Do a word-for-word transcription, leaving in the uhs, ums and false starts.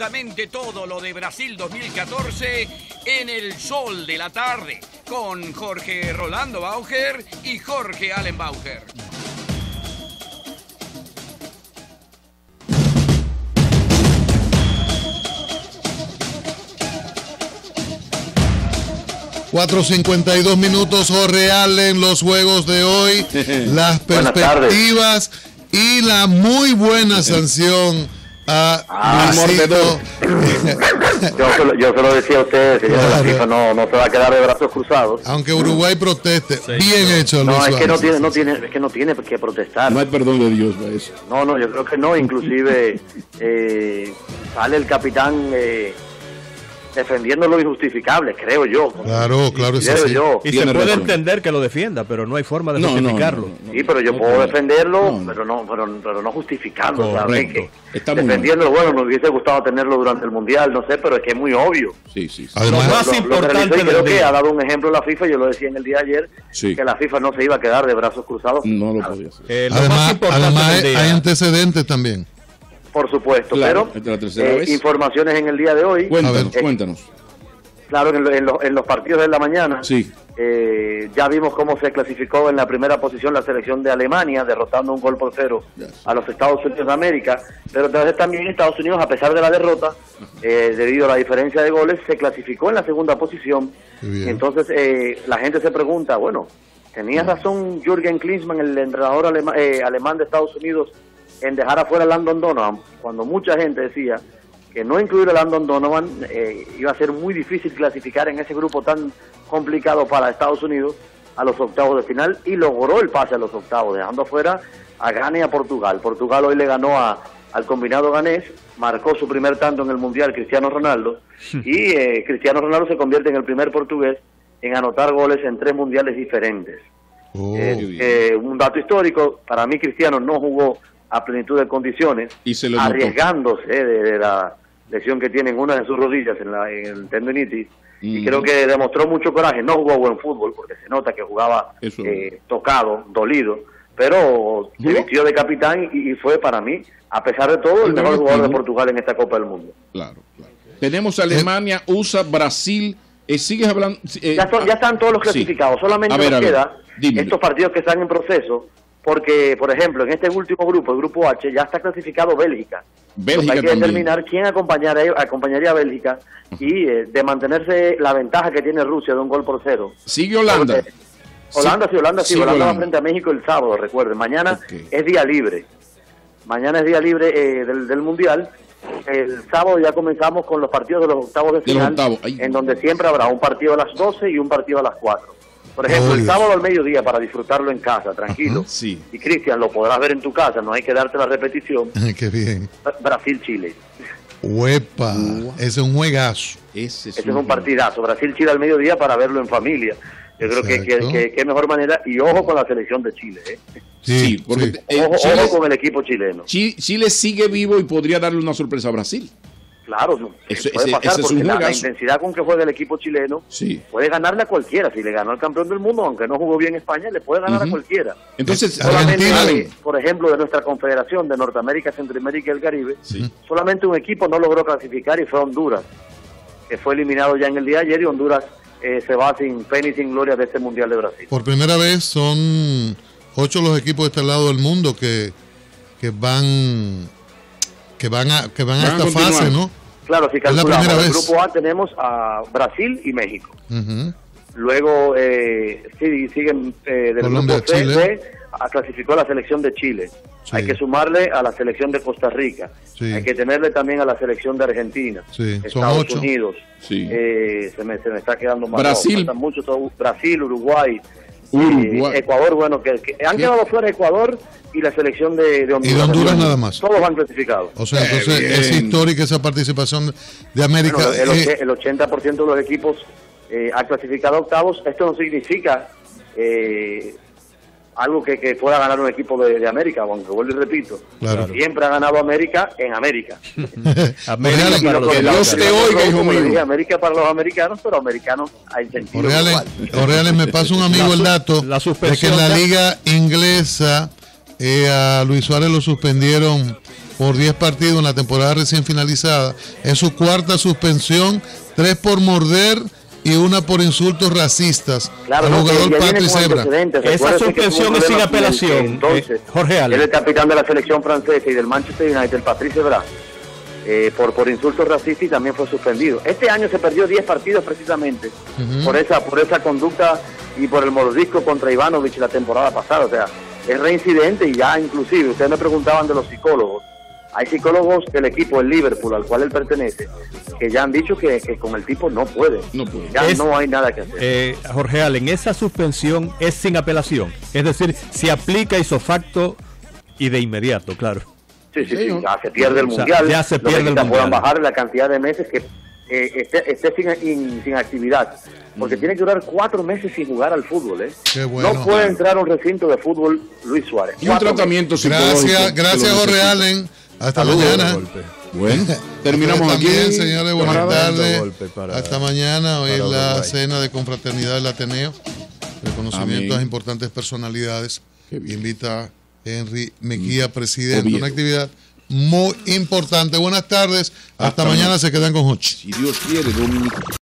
absolutamente todo lo de Brasil dos mil catorce en el sol de la tarde con Jorge Rolando Bauer y Jorge Allen Bauer. cuatro cincuenta y dos minutos, Jorge Allen, los juegos de hoy, las perspectivas y la muy buena sanción a ah, Luisito. yo, se lo, yo se lo decía a ustedes, señor, claro. La FIFA no, no se va a quedar de brazos cruzados. Aunque Uruguay proteste, sí, bien sí. hecho. No, Luis es que no tiene, no tiene, es que no tiene que protestar. No hay perdón de Dios para eso. No, no, yo creo que no. Inclusive eh, sale el capitán eh, defendiendo lo injustificable, creo yo. Claro, claro, creo sí. yo. Y se puede razón. entender que lo defienda, pero no hay forma de no, justificarlo. No, no, no, sí, pero yo no, puedo no, defenderlo, no. pero no, pero, pero no justificarlo. Correcto. Está defendiéndolo, bueno, me hubiese gustado tenerlo durante el mundial, no sé, pero es que es muy obvio. Sí, sí. sí. Además, lo más lo, importante, lo creo que ha dado un ejemplo la FIFA. Yo lo decía en el día de ayer, sí. que la FIFA no se iba a quedar de brazos cruzados. No lo podía hacer. Eh, lo además, más importante además hay, día, hay antecedentes también. Por supuesto, claro, pero eh, informaciones en el día de hoy. Cuéntanos, eh, cuéntanos. Claro, en, en, los, en los partidos de la mañana, sí. eh, ya vimos cómo se clasificó en la primera posición la selección de Alemania, derrotando un gol por cero yes. a los Estados Unidos de América, pero entonces también Estados Unidos, a pesar de la derrota, eh, debido a la diferencia de goles, se clasificó en la segunda posición. Y entonces eh, la gente se pregunta, bueno, ¿tenía razón Jürgen Klinsmann, el entrenador alema, eh, alemán de Estados Unidos, en dejar afuera a Landon Donovan, cuando mucha gente decía que no incluir a Landon Donovan eh, iba a ser muy difícil clasificar en ese grupo tan complicado para Estados Unidos a los octavos de final, y logró el pase a los octavos, dejando afuera a Ghana y a Portugal. Portugal hoy le ganó a, al combinado ganés, marcó su primer tanto en el Mundial Cristiano Ronaldo, y eh, Cristiano Ronaldo se convierte en el primer portugués en anotar goles en tres mundiales diferentes. Oh, eh, eh, un dato histórico, para mí Cristiano no jugó a plenitud de condiciones, y se lo arriesgándose eh, de, de la lesión que tiene en una de sus rodillas, en, la, en el tendinitis, mm. y creo que demostró mucho coraje. No jugó buen fútbol, porque se nota que jugaba eh, tocado, dolido, pero ¿no? se vistió de capitán y, y fue para mí, a pesar de todo, el mejor jugador de Portugal en esta Copa del Mundo. Claro, claro. Tenemos Alemania, U S A, Brasil. Eh, ¿Sigues hablando? Eh, ya, son, ya están todos los clasificados, sí. solamente ver, nos queda Dime. estos partidos que están en proceso, porque, por ejemplo, en este último grupo, el grupo H, ya está clasificado Bélgica. Bélgica hay que también. determinar quién acompañaría, acompañaría a Bélgica uh-huh. y eh, de mantenerse la ventaja que tiene Rusia de un gol por cero. Sigue Holanda. Porque, Holanda sí, Holanda sí, Sigue Holanda, Holanda va frente a México el sábado, recuerden. Mañana okay. es día libre. Mañana es día libre eh, del, del Mundial. El sábado ya comenzamos con los partidos de los octavos de final, en donde siempre habrá un partido a las doce y un partido a las cuatro. Por ejemplo, oh, el sábado al mediodía para disfrutarlo en casa, tranquilo. Uh-huh, sí. Y Cristian, lo podrás ver en tu casa, no hay que darte la repetición. Qué bien. Brasil-Chile. Huepa, uh, ese es un juegazo. Ese es, ese un... es un partidazo. Brasil-Chile al mediodía para verlo en familia. Yo creo que, que, que, que mejor manera. Y ojo con la selección de Chile. ¿eh? Sí, sí, porque sí. Eh, ojo, Chile, ojo con el equipo chileno. Chile sigue vivo y podría darle una sorpresa a Brasil. Claro, ese, puede ese, pasar ese porque es la, la intensidad con que juega el equipo chileno sí. puede ganarle a cualquiera. Si le ganó al campeón del mundo, aunque no jugó bien España, le puede ganar uh-huh. a cualquiera. Entonces, solamente, eh, por ejemplo, de nuestra confederación de Norteamérica, Centroamérica y el Caribe, sí. solamente un equipo no logró clasificar y fue Honduras, que fue eliminado ya en el día de ayer, y Honduras eh, se va sin pena y sin gloria de este Mundial de Brasil. Por primera vez son ocho los equipos de este lado del mundo que, que van que van a, que van a esta continuar. fase, ¿no? Claro, si calculamos, en el grupo A tenemos a Brasil y México. Uh-huh. Luego eh, sí, siguen eh, del Colombia, grupo C, Chile. B, a, clasificó la selección de Chile. Sí. Hay que sumarle a la selección de Costa Rica. Sí. Hay que tenerle también a la selección de Argentina. Sí. Estados ocho. Unidos. Sí. Eh, se, me, se me está quedando mal. Brasil. No, mucho, todo, Brasil, Uruguay. Uruguay. Eh, Ecuador, bueno, que, que han ¿Sí? quedado fuera Ecuador y la selección de, de Honduras. Y de Honduras nada más. Todos van clasificados. O sea, entonces eh, es histórica esa participación de América. Bueno, el, eh, el ochenta por ciento de los equipos eh, ha clasificado a octavos. Esto no significa eh, algo que, que pueda ganar un equipo de, de América, aunque vuelvo y repito. Claro. Siempre ha ganado América en América. América para los que Dios te oiga, hijo mío. América para los americanos, pero americanos hay sentido. Orreales, me pasa un amigo la, el dato la de que en la liga inglesa eh, a Luis Suárez lo suspendieron por diez partidos en la temporada recién finalizada. Es su cuarta suspensión, tres por morder y una por insultos racistas claro, al no, jugador Patrick Evra. Esa suspensión es sin apelación. Entonces, eh, Jorge Allen. el capitán de la selección francesa y del Manchester United, Patrick Evra, eh, por, por insultos racistas, y también fue suspendido. Este año se perdió diez partidos precisamente uh-huh. por esa por esa conducta y por el mordisco contra Ivanovic la temporada pasada. O sea, es reincidente y ya inclusive, ustedes me preguntaban de los psicólogos. Hay psicólogos del equipo del Liverpool al cual él pertenece que ya han dicho que, que con el tipo no puede, no puede. Ya es, no hay nada que hacer. Eh, Jorge Allen, esa suspensión es sin apelación, es decir, se aplica ipso facto y de inmediato, claro. Sí, sí, sí, ya se pierde el mundial, o sea, ya se pierde el mundial. Puedan bajar la cantidad de meses que eh, esté, esté sin, in, sin actividad, porque mm. tiene que durar cuatro meses sin jugar al fútbol, ¿eh? Qué bueno, no puede entrar a un recinto de fútbol Luis Suárez. Y un tratamiento psicológico. Gracias, gracias Jorge Allen. Hasta Saludos, mañana. Bueno, terminamos aquí. También, señores, buenas tardes. Para, Hasta mañana. Hoy es la Uruguay. Cena de confraternidad del Ateneo. Reconocimiento Amén. A importantes personalidades. Invita a Henry Mejía, presidente. Obvio. Una actividad muy importante. Buenas tardes. Hasta, Hasta mañana. mañana se quedan con Hochi. Si Dios quiere, Dominic.